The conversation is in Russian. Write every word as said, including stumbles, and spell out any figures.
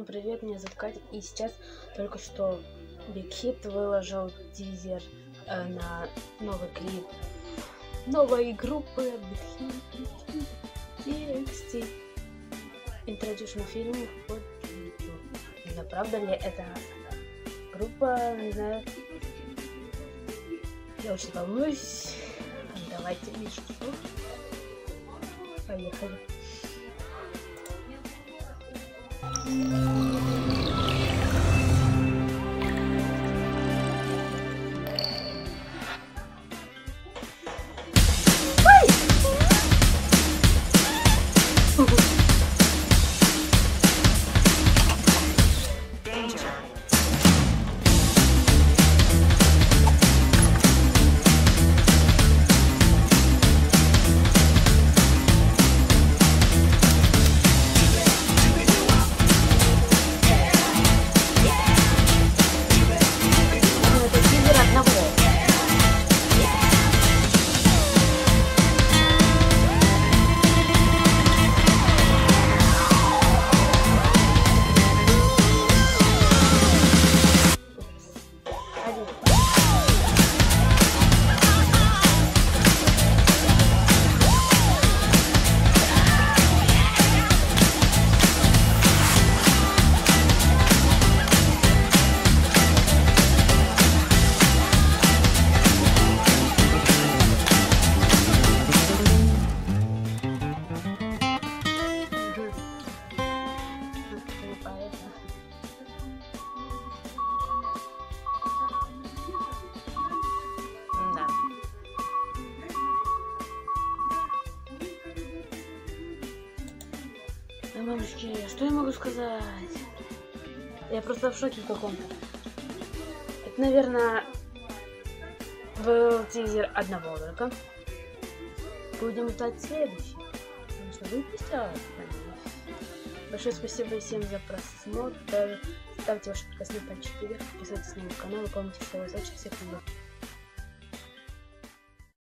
Всем привет, меня зовут Катя, и сейчас только что Big Hit выложил тизер э, на новый клип новой группы Big Hit ти экс ти. Introduction фильм под YouTube. Не знаю, правда ли это группа, не знаю. Я очень волнуюсь. Давайте мечту. Поехали. Мамочки, что я могу сказать? Я просто в шоке в каком-то. Это, наверное, был тизер одного только. Будем ждать следующий. Потому что выпустят. Большое спасибо всем за просмотр. Ставьте ваши прекрасные пальчики вверх, подписывайтесь на мой канал и помните, что я вас очень всех люблю.